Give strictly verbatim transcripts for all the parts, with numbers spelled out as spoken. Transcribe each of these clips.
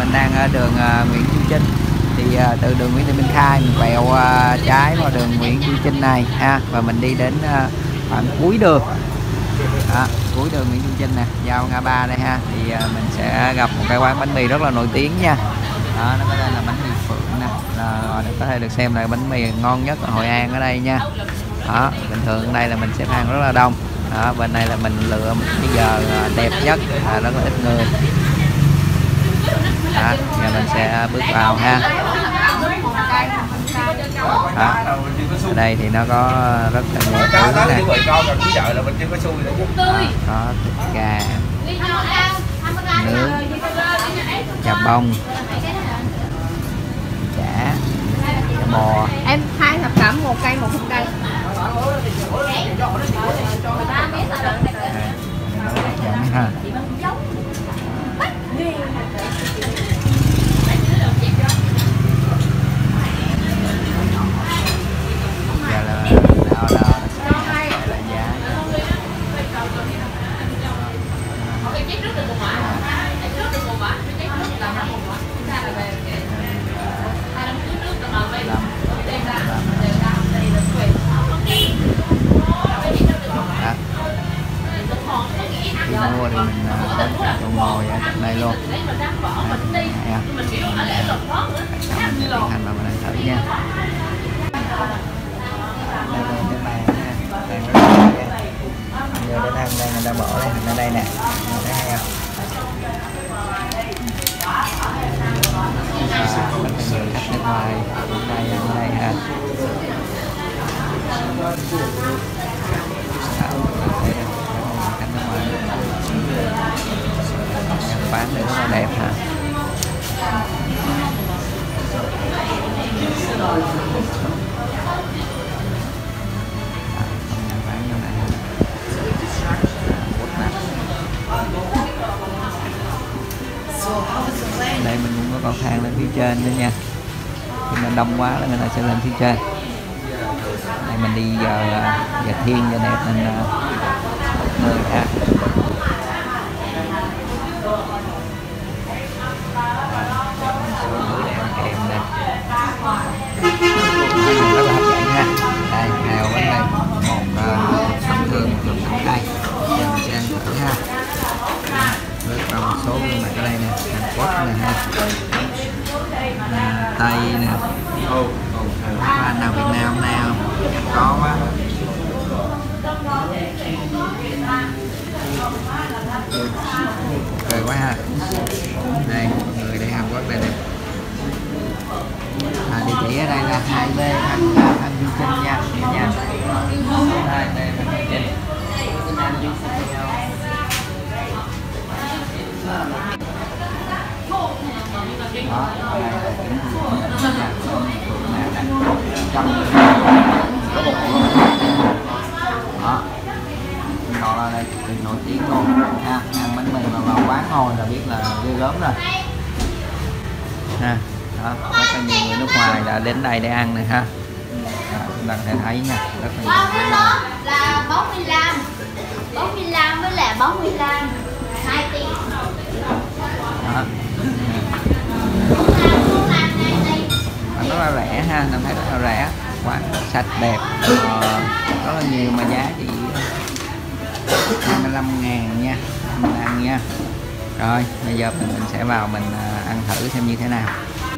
mình đang ở đường uh, Nguyễn Duy Trinh. Thì uh, từ đường Nguyễn Thị Minh Khai mình quẹo uh, trái vào đường Nguyễn Duy Trinh này ha, và mình đi đến uh, khoảng cuối đường. Đó, cuối đường Nguyễn Duy Trinh nè, giao ngã ba đây ha, thì uh, mình sẽ gặp một cái quán bánh mì rất là nổi tiếng nha. Đó, nó có tên là bánh mì Phượng nè, là có thể được xem là bánh mì ngon nhất ở Hội An ở đây nha. Đó, bình thường ở đây là mình xếp hàng rất là đông. Đó, bên này là mình lựa một cái giờ đẹp nhất, là rất là ít người. Đó, giờ mình sẽ bước vào ha. Đó, ở đây thì nó có rất là nhiều thứ nè. Đó, có thịt gà, nướng, chà bông, chả, chả bò. Em hai thập cẩm, một cây một không cây. Đây, ha. Giờ là đào đào là giá. Khi mua thì mình có ngồi ở trong đây luôn. Đây, ha. Mình tiến hành vào mình thử nha. Đây là cái bàn nha, bàn rất là đẹp. Giờ cái thang đây người ta bỏ đây hình ở đây nè, mình thấy hay không? À, rất là nhiều khách nước ngoài ở đây, ở đây ha. Bán này rất là đẹp hả? Đây mình cũng có cầu thang lên phía trên nữa nha. Khi mà đông quá là người ta sẽ lên phía trên. Đây mình đi giờ giờ thiên giờ đẹp nên người ha. Kèm đây rất là hấp dẫn ha. Đây hai ổ bánh đây, một sâm thương, một lục hành tây. Giờ mình sẽ ăn thử ha. Rất là một số gương mặt ở đây nè, Hàn Quốc nè ha, à, Tây nè. Có anh nào Việt Nam nào có quá. Cười quá ha. Đây mọi người đây, Hàn Quốc đây nè. À, địa chỉ ở đây là hai B Phan Phan Duy Trinh nha, nha. hai B Phan Duy Trinh. Đó, đây là trứng Phượng nha. Đó, còn là đây thì nổi tiếng luôn ha, ăn bánh mì mà vào quán thôi là biết là ghê gớm rồi ha. Đó, rất là nhiều người nước ngoài đã đến đây để ăn này ha. Đó, chúng ta có thể thấy nha, rất là nhiều là bốn mươi lăm bốn mươi lăm với là bốn mươi lăm hai tiền. Đó. Rất là rẻ ha, mình thấy rất là rẻ, quán sạch đẹp, ờ, rất là nhiều mà giá chỉ hai mươi lăm ngàn nha, mình ăn nha. Rồi bây giờ mình, mình sẽ vào mình ăn thử xem như thế nào.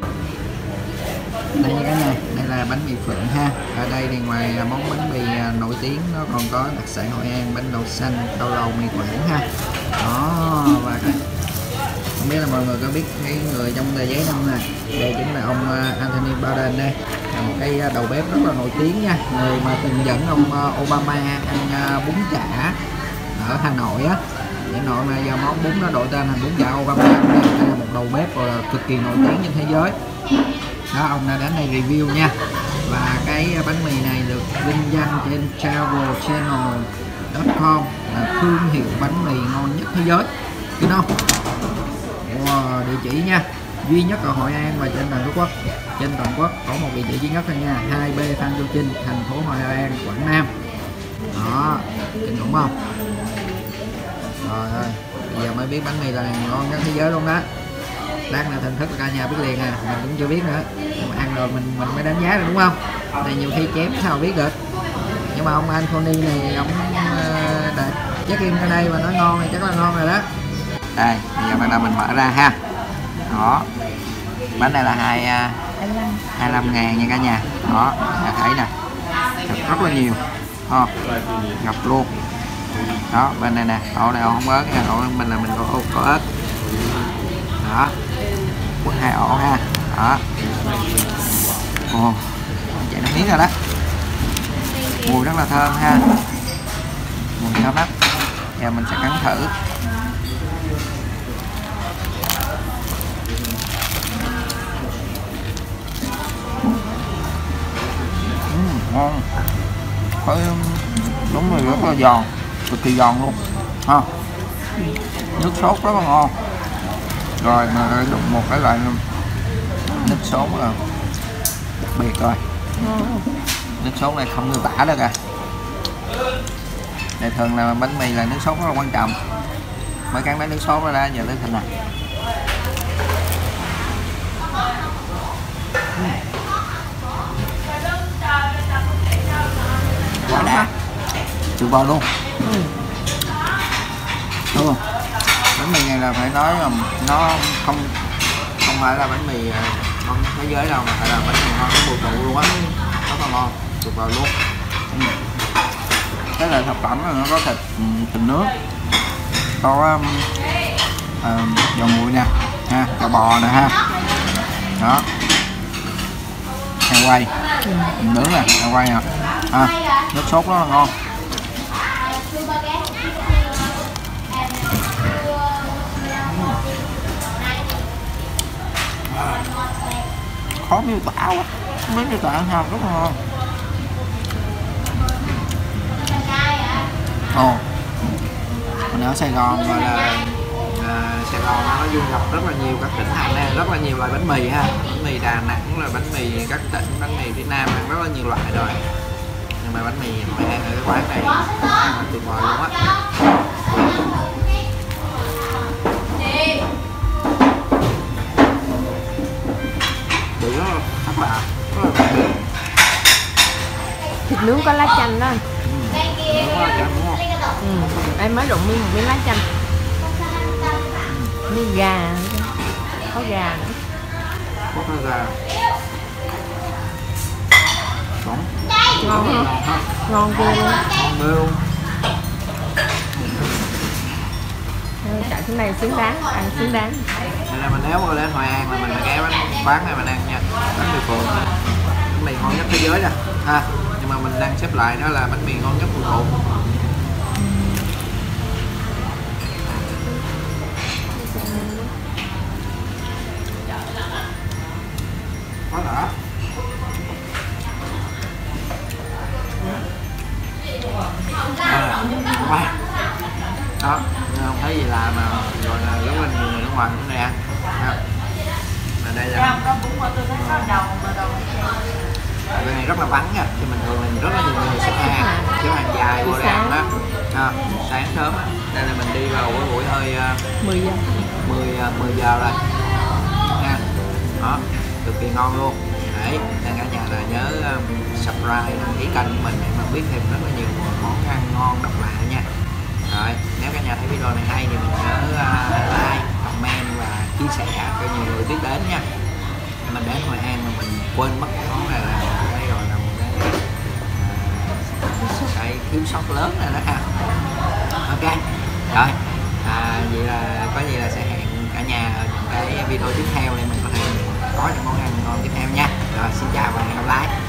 Đây nha cả nhà, đây là bánh mì Phượng ha. Ở đây thì ngoài món bánh mì nổi tiếng nó còn có đặc sản Hội An, bánh đậu xanh, cao lầu, mì Quảng ha. Đó, và không biết là mọi người có biết cái người trong tờ giấy không nè. Đây chính là ông Anthony Bourdain đây, là một cái đầu bếp rất là nổi tiếng nha, người mà từng dẫn ông Obama ăn bún chả ở Hà Nội á. Hà Nội mà giờ món bún nó đổi tên thành bún chả Obama. Đây là một đầu bếp rồi là cực kỳ nổi tiếng trên thế giới. Đó, ông đã đến đây review nha. Và cái bánh mì này được vinh danh trên travel channel chấm com là thương hiệu bánh mì ngon nhất thế giới. Biết không? Wow, địa chỉ nha, duy nhất ở Hội An và trên toàn quốc. Trên toàn quốc có một địa chỉ duy nhất thôi nha, hai B Phan Chu Trinh, thành phố Hội An, Quảng Nam. Đó, kinh khủng không? Rồi ơi, bây giờ mới biết bánh mì là ngon nhất thế giới luôn đó. lát nữa thưởng thức cả nhà biết liền à, mình cũng chưa biết nữa, nhưng mà ăn rồi mình mình mới đánh giá được đúng không? Thì nhiều khi chém sao biết được, nhưng mà ông anh Tony này ông uh, đã check in ở đây và nói ngon thì chắc là ngon rồi đó. Đây bây giờ bắt đầu mình mở ra ha. Đó, bánh này là hai hai mươi lăm ngàn nha cả nhà. Đó, nhà thấy nè, rất là nhiều ha, ngập luôn. Đó, bên này nè, ổ này ổ không ớt nha, ổ mình là mình có, có ớt. Đó, quất hai ổ ha. Đó, ồ, chạy nước miếng rồi đó, mùi rất là thơm ha, mùi thơm lắm. Giờ mình sẽ cắn thử. Uhm, ngon, có đúng rồi, rất là giòn, cực kỳ giòn luôn ha. Nước sốt rất là ngon. Rồi mà đụng một cái loại nước sốt là đặc biệt rồi. Nước sốt này không miêu tả được à. Để thường là bánh mì là nước sốt rất là quan trọng. Mới cắn lấy nước sốt ra, ra giờ tới thịt nè. Quá đã, tuyệt vời luôn. Ừ. Đúng không? Bánh mì này là phải nói là nó không không phải là bánh mì ngon nhất thế giới đâu, mà phải là bánh mì ngon cái bù trụ luôn á, rất là ngon, tuyệt vời luôn. Ừ. Cái là thực phẩm là nó có thịt thịt nước, có um, uh, giò nguội nè, ha, giò bò nè ha, đó, heo quay, ừ. nướng nè, heo quay nè, ha, nước sốt rất là ngon. Khó miêu tả quá, không biết miêu tả sao, rất là ngon. Ồ, mình ở Sài Gòn gọi là à, Sài Gòn nó du nhập rất là nhiều các tỉnh thành này, rất là nhiều loại bánh mì ha. Bánh mì Đà Nẵng là bánh mì các tỉnh, bánh mì phía Nam ăn rất là nhiều loại rồi. Nhưng mà bánh mì mình ăn ở cái quán này tuyệt vời luôn á. Được rất là các bạn, rất là đặc biệt. Thịt nướng có lá chanh đó. Ừ, nướng lá chanh đúng không? Ừ, em mới đụng miếng một miếng lá chanh. Miếng gà, có gà nữa. Có gà. Đúng. Ngon không? Ngon ghê luôn. Ngon ghê luôn. Cả cái này xứng đáng, ăn xứng đáng. Nên là mình nếu mà lên Hội An là mình phải ghé bánh quán này mình ăn nha. Bánh mì Phượng, bánh mì ngon nhất thế giới nè ha. Nhưng mà mình đang xếp lại đó là bánh mì ngon nhất của Phượng. Có đã. À, wow. Đó, không thấy gì lạ mà gọi là rất là nhiều người nước ngoài cũng này ăn. Ở đây là ở bên này rất là vắng nha, thì mình thường là rất là nhiều người xếp hàng, xếp hàng dài qua đây ăn đó. À, sáng sớm á, đây là mình đi vào cái buổi hơi mười giờ, mười giờ rồi nha. Đó, cực kỳ ngon luôn. Đấy, nên cả nhà là nhớ um, subscribe, đăng ký kênh của mình để mà biết thêm rất là nhiều món ăn ngon độc lạ nha. Rồi, nếu cả nhà thấy video này hay thì mình nhớ uh, like, comment và chia sẻ cho nhiều người biết đến nha. Mình đến Hội An mà mình quên mất cái món này là đây rồi là một cái, uh, cái thiếu sót lớn rồi đó ha. Ok, rồi, à, vậy là có gì là sẽ hẹn cả nhà ở những cái video tiếp theo để mình có thể có những món ăn ngon tiếp theo nha. Rồi, xin chào và hẹn gặp lại.